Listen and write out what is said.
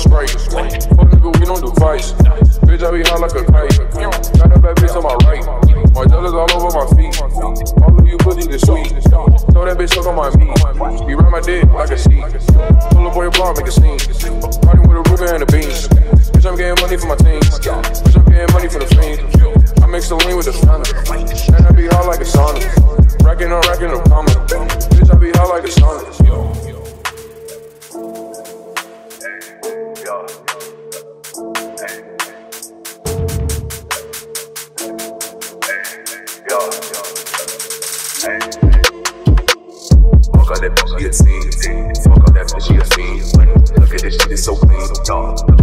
Sprite. Fuck nigga, we don't do fights. Bitch, I be high like a kite. Got that bad bitch on my right. Margielas all over my feet. All of you pussy the sweet. Told that bitch suck on my meat. Be ride my dick like a seat. Pull up on your bar, make a scene. Party with a Ruger and a beans. Bitch, I'm getting money for my team. Bitch, I'm getting money for the fiends. I mix the lean with the thunder. And I be high like a sauna. Racking on commas. Bitch, I be high like a sauna. Fuck all that bitch, she a scene. Fuck all that bitch, she a fiend. Look at this shit, it's so clean.